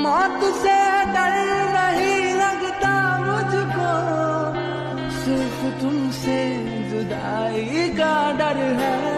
मौत से डर नहीं लगता मुझको, सिर्फ तुमसे जुदाई का डर है।